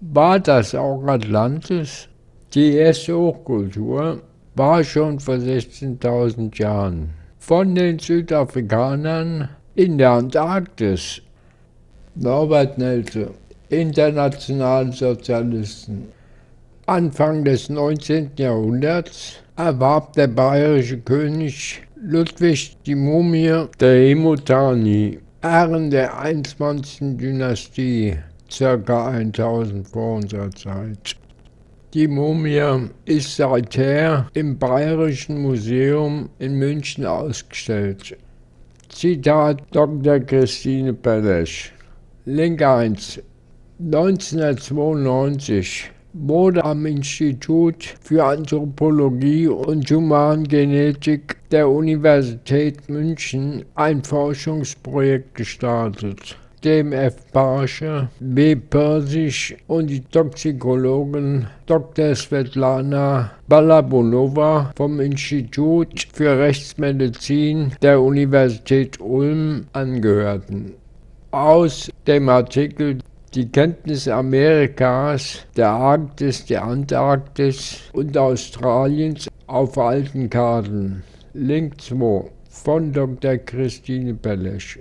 War das auch Atlantis? Die erste Hochkultur war schon vor 16.000 Jahren von den Südafrikanern in der Antarktis. Norbert Nelze, Internationalsozialisten. Anfang des 19. Jahrhunderts erwarb der bayerische König Ludwig die Mumie der Hemutani, Herren der 21. Dynastie, ca. 1000 vor unserer Zeit. Die Mumie ist seither im Bayerischen Museum in München ausgestellt. Zitat Dr. Christine Pellesch. Link 1. 1992 wurde am Institut für Anthropologie und Humangenetik der Universität München ein Forschungsprojekt gestartet, dem F. Parsche, W. Persisch und die Toxikologin Dr. Svetlana Balabanova vom Institut für Rechtsmedizin der Universität Ulm angehörten. Aus dem Artikel Die Kenntnisse Amerikas, der Arktis, der Antarktis und Australiens auf alten Karten. Link 2 von Dr. Christine Pellesch.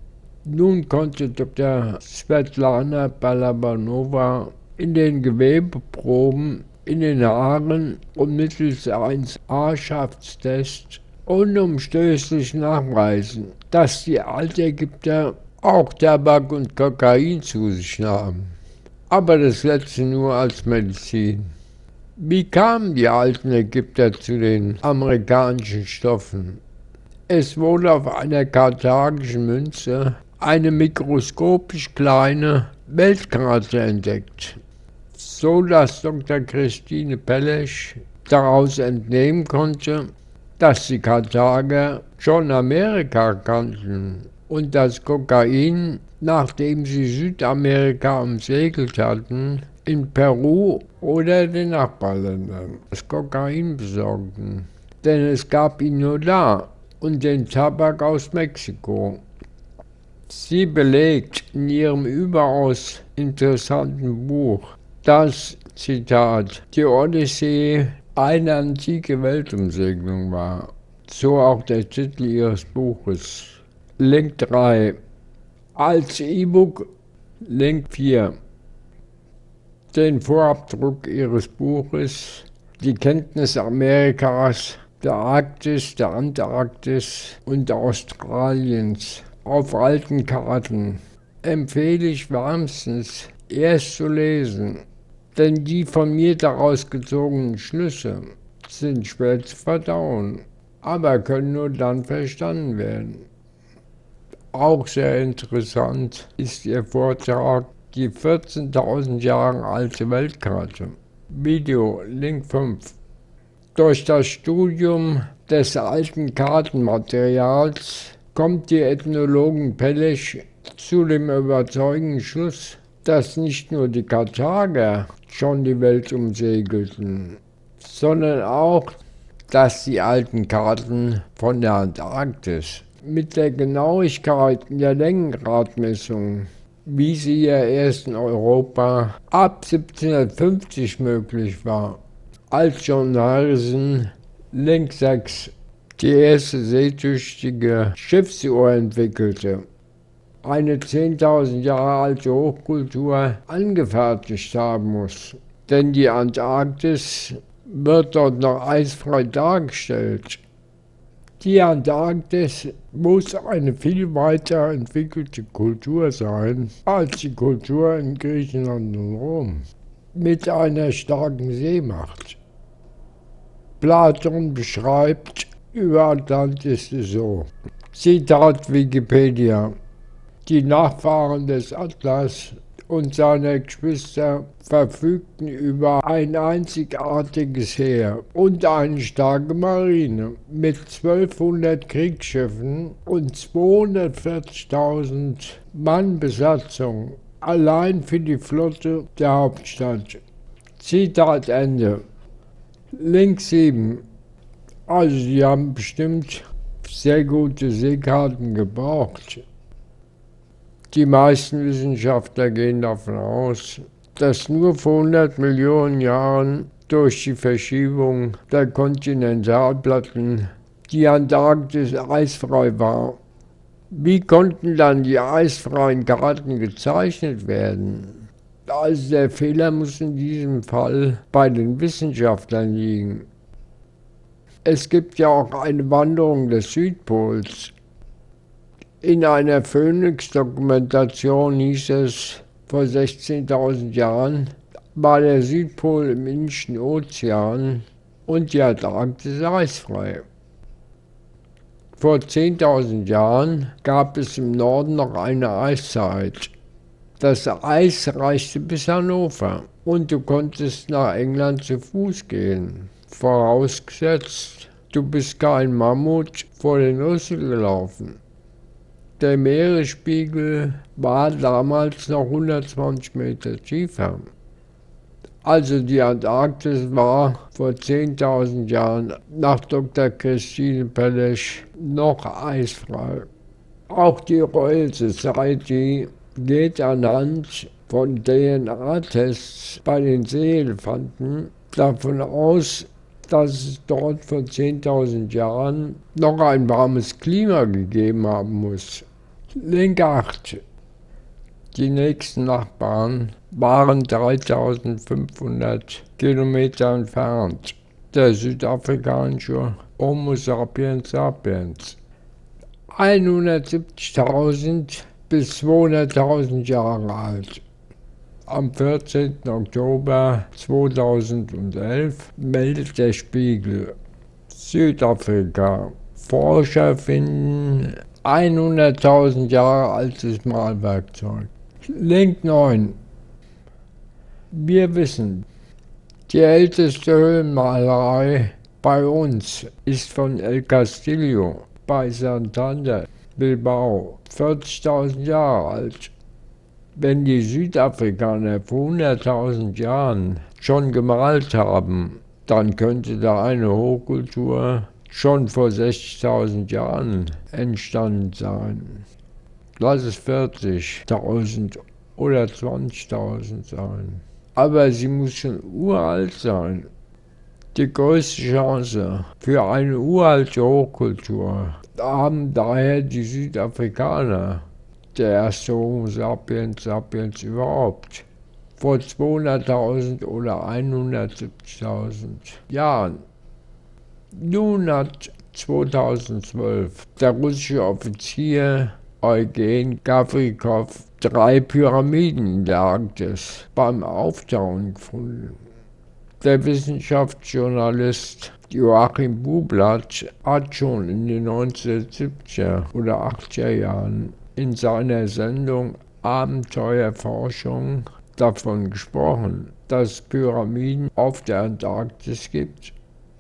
Nun konnte Dr. Svetlana Balabanova in den Gewebeproben in den Haaren und mittels eines Haarschaftstests unumstößlich nachweisen, dass die Altägypter auch Tabak und Kokain zu sich nahmen. Aber das letzte nur als Medizin. Wie kamen die alten Ägypter zu den amerikanischen Stoffen? Es wurde auf einer karthagischen Münze eine mikroskopisch kleine Weltkarte entdeckt, so dass Dr. Christine Pellesch daraus entnehmen konnte, dass die Karthager schon Amerika kannten und das Kokain, nachdem sie Südamerika umsegelt hatten, in Peru oder den Nachbarländern das Kokain besorgten. Denn es gab ihn nur da und den Tabak aus Mexiko. Sie belegt in ihrem überaus interessanten Buch, dass, Zitat, die Odyssee eine antike Weltumsegelung war. So auch der Titel ihres Buches. Link 3. Als E-Book Link 4. Den Vorabdruck ihres Buches Die Kenntnisse Amerikas, der Arktis, der Antarktis und Australiens auf alten Karten empfehle ich wärmstens erst zu lesen, denn die von mir daraus gezogenen Schlüsse sind schwer zu verdauen, aber können nur dann verstanden werden. Auch sehr interessant ist ihr Vortrag Die 14.000 Jahre alte Weltkarte. Video Link 5. Durch das Studium des alten Kartenmaterials kommt die Ethnologin Pellesch zu dem überzeugenden Schluss, dass nicht nur die Karthager schon die Welt umsegelten, sondern auch, dass die alten Karten von der Antarktis mit der Genauigkeit der Längengradmessung, wie sie ja erst in Europa ab 1750 möglich war, als John Harrison Link 6 die erste seetüchtige Schiffsuhr entwickelte, eine 10.000 Jahre alte Hochkultur angefertigt haben muss. Denn die Antarktis wird dort noch eisfrei dargestellt. Die Antarktis muss eine viel weiter entwickelte Kultur sein als die Kultur in Griechenland und Rom, mit einer starken Seemacht. Platon beschreibt über Atlantis so. Zitat Wikipedia. Die Nachfahren des Atlas und seiner Geschwister verfügten über ein einzigartiges Heer und eine starke Marine mit 1200 Kriegsschiffen und 240.000 Mann Besatzung, allein für die Flotte der Hauptstadt. Zitat Ende. Link 7. Also die haben bestimmt sehr gute Seekarten gebraucht. Die meisten Wissenschaftler gehen davon aus, dass nur vor 100 Millionen Jahren durch die Verschiebung der Kontinentalplatten die Antarktis eisfrei war. Wie konnten dann die eisfreien Karten gezeichnet werden? Also der Fehler muss in diesem Fall bei den Wissenschaftlern liegen. Es gibt ja auch eine Wanderung des Südpols. In einer Phoenix-Dokumentation hieß es, vor 16.000 Jahren war der Südpol im Indischen Ozean und die Antarktis eisfrei. Vor 10.000 Jahren gab es im Norden noch eine Eiszeit. Das Eis reichte bis Hannover und du konntest nach England zu Fuß gehen. Vorausgesetzt, du bist kein Mammut vor den Rüssel gelaufen. Der Meeresspiegel war damals noch 120 Meter tiefer. Also die Antarktis war vor 10.000 Jahren nach Dr. Christine Pellesch noch eisfrei. Auch die Royal Society geht anhand von DNA-Tests bei den Seeelefanten davon aus, dass es dort vor 10.000 Jahren noch ein warmes Klima gegeben haben muss. Link 8. Die nächsten Nachbarn waren 3.500 Kilometer entfernt. Der südafrikanische Homo sapiens sapiens. 170.000 bis 200.000 Jahre alt. Am 14. Oktober 2011 meldet der Spiegel: Südafrika. Forscher finden 100.000 Jahre altes Malwerkzeug. Link 9. Wir wissen, die älteste Höhlenmalerei bei uns ist von El Castillo bei Santander, Bilbao, 40.000 Jahre alt. Wenn die Südafrikaner vor 100.000 Jahren schon gemalt haben, dann könnte da eine Hochkultur schon vor 60.000 Jahren entstanden sein. Lass es 40.000 oder 20.000 sein. Aber sie muss schon uralt sein. Die größte Chance für eine uralte Hochkultur haben daher die Südafrikaner, der erste Homo sapiens sapiens überhaupt, vor 200.000 oder 170.000 Jahren. Nun hat 2012 der russische Offizier Eugen Gawrikow 3 Pyramiden in der Arktis beim Auftauen gefunden. Der Wissenschaftsjournalist Joachim Bublatt hat schon in den 1970er oder 80er Jahren in seiner Sendung Abenteuerforschung davon gesprochen, dass es Pyramiden auf der Antarktis gibt.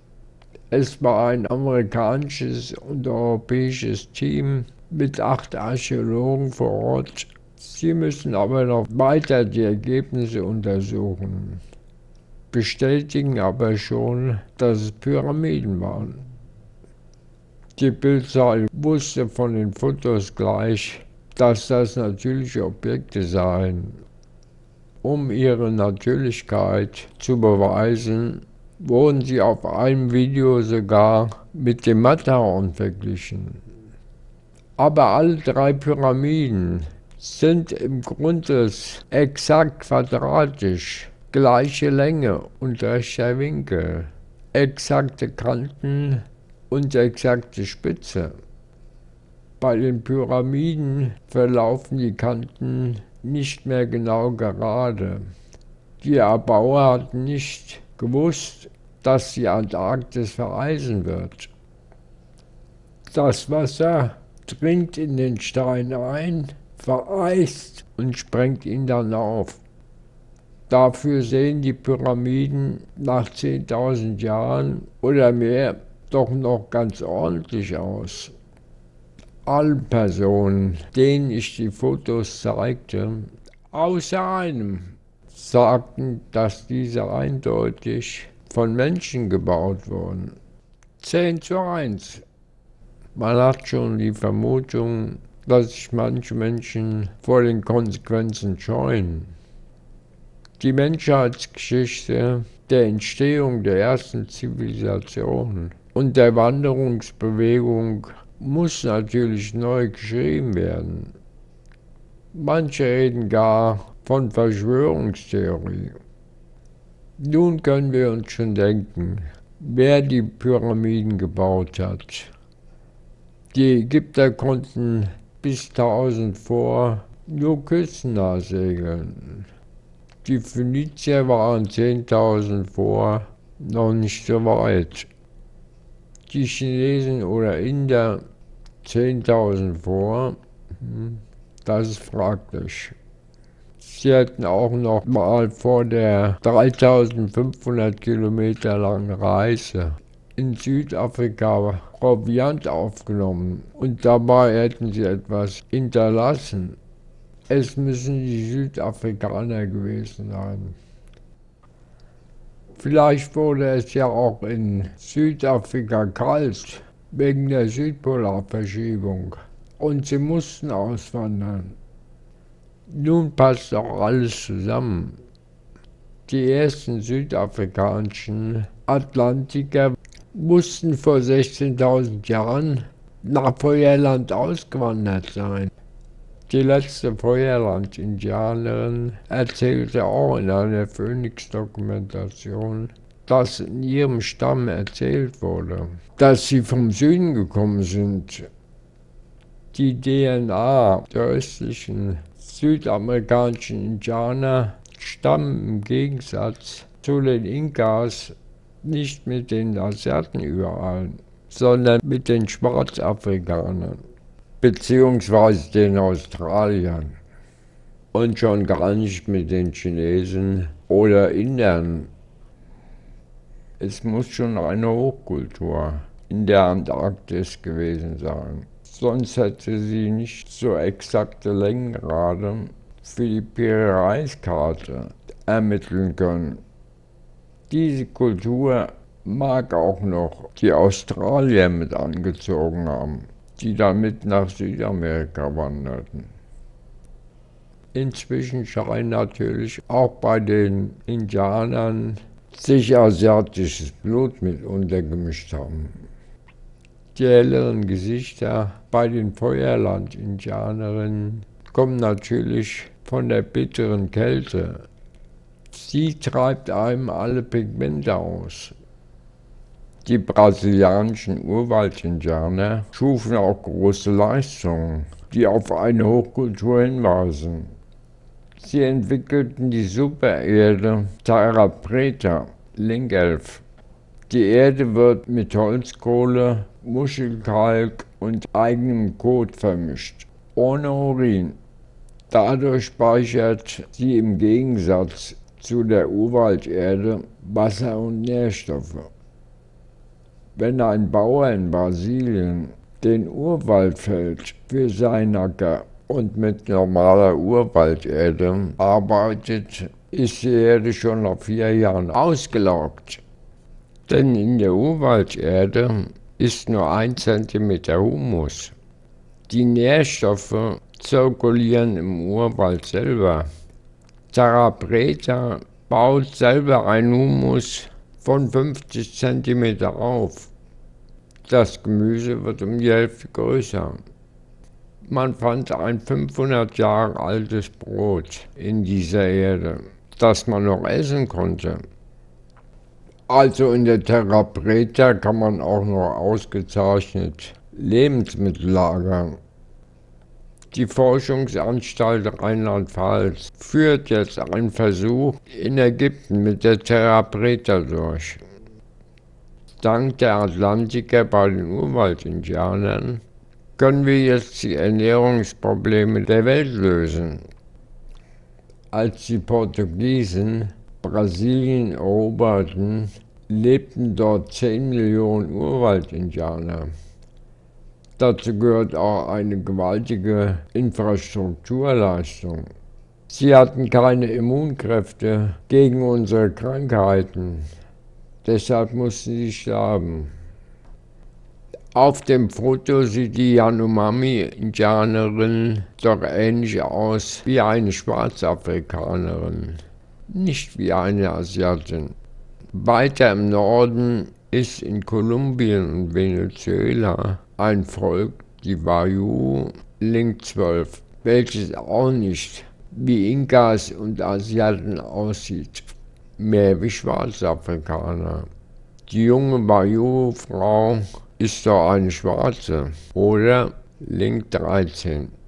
Es war ein amerikanisches und europäisches Team mit 8 Archäologen vor Ort. Sie müssen aber noch weiter die Ergebnisse untersuchen, bestätigen aber schon, dass es Pyramiden waren. Die Bild-Zeitung wusste von den Fotos gleich, dass das natürliche Objekte seien. Um ihre Natürlichkeit zu beweisen, wurden sie auf einem Video sogar mit dem Matterhorn verglichen. Aber alle 3 Pyramiden sind im Grundriss exakt quadratisch, gleiche Länge und rechter Winkel, exakte Kanten und exakte Spitze. Bei den Pyramiden verlaufen die Kanten nicht mehr genau gerade. Die Erbauer hatten nicht gewusst, dass die Antarktis vereisen wird. Das Wasser dringt in den Stein ein, vereist und sprengt ihn dann auf. Dafür sehen die Pyramiden nach 10.000 Jahren oder mehr doch noch ganz ordentlich aus. Alle Personen, denen ich die Fotos zeigte, außer einem, sagten, dass diese eindeutig von Menschen gebaut wurden. 10:1. Man hat schon die Vermutung, dass sich manche Menschen vor den Konsequenzen scheuen. Die Menschheitsgeschichte der Entstehung der ersten Zivilisation und der Wanderungsbewegung muss natürlich neu geschrieben werden. Manche reden gar von Verschwörungstheorie. Nun können wir uns schon denken, wer die Pyramiden gebaut hat. Die Ägypter konnten bis 1000 vor nur küstennah segeln. Die Phönizier waren 10.000 vor noch nicht so weit. Die Chinesen oder Inder 10.000 vor, das ist fraglich. Sie hätten auch noch mal vor der 3.500 Kilometer langen Reise in Südafrika Proviant aufgenommen und dabei hätten sie etwas hinterlassen. Es müssen die Südafrikaner gewesen sein. Vielleicht wurde es ja auch in Südafrika kalt wegen der Südpolarverschiebung und sie mussten auswandern. Nun passt auch alles zusammen. Die ersten südafrikanischen Atlantiker mussten vor 16.000 Jahren nach Feuerland ausgewandert sein. Die letzte Feuerland-Indianerin erzählte auch in einer Phoenix-Dokumentation, dass in ihrem Stamm erzählt wurde, dass sie vom Süden gekommen sind. Die DNA der östlichen südamerikanischen Indianer stammen im Gegensatz zu den Inkas nicht mit den Asiaten überall, sondern mit den Schwarzafrikanern beziehungsweise den Australiern und schon gar nicht mit den Chinesen oder Indern. Es muss schon eine Hochkultur in der Antarktis gewesen sein. Sonst hätte sie nicht so exakte Längengrade für die Piri-Reis-Karte ermitteln können. Diese Kultur mag auch noch die Australier mit angezogen haben, die damit nach Südamerika wanderten. Inzwischen scheint natürlich auch bei den Indianern sich asiatisches Blut mit untergemischt haben. Die helleren Gesichter bei den Feuerland-Indianerinnen kommen natürlich von der bitteren Kälte. Sie treibt einem alle Pigmente aus. Die brasilianischen Urwald-Indianer schufen auch große Leistungen, die auf eine Hochkultur hinweisen. Sie entwickelten die Supererde Terra Preta, Link 11. Die Erde wird mit Holzkohle, Muschelkalk und eigenem Kot vermischt, ohne Urin. Dadurch speichert sie im Gegensatz zu der Urwalderde Wasser und Nährstoffe. Wenn ein Bauer in Brasilien den Urwald fällt für seinen Acker und mit normaler Urwalderde arbeitet, ist die Erde schon nach 4 Jahren ausgelaugt. Denn in der Urwalderde ist nur 1 Zentimeter Humus. Die Nährstoffe zirkulieren im Urwald selber. Terra Preta baut selber einen Humus von 50 Zentimeter auf. Das Gemüse wird um die Hälfte größer. Man fand ein 500 Jahre altes Brot in dieser Erde, das man noch essen konnte. Also in der Terra Preta kann man auch noch ausgezeichnet Lebensmittel lagern. Die Forschungsanstalt Rheinland-Pfalz führt jetzt einen Versuch in Ägypten mit der Terra Preta durch. Dank der Atlantiker bei den Urwald-Indianern können wir jetzt die Ernährungsprobleme der Welt lösen. Als die Portugiesen Brasilien eroberten, lebten dort 10 Millionen Urwald-Indianer. Dazu gehört auch eine gewaltige Infrastrukturleistung. Sie hatten keine Immunkräfte gegen unsere Krankheiten, deshalb mussten sie sterben. Auf dem Foto sieht die Yanomami-Indianerin doch ähnlich aus wie eine Schwarzafrikanerin. nicht wie eine Asiatin. Weiter im Norden ist in Kolumbien und Venezuela ein Volk, die Wayuu, Link 12, welches auch nicht wie Inkas und Asiaten aussieht, mehr wie Schwarzafrikaner. Die junge Wayuu-Frau ist doch eine Schwarze, oder? Link 13.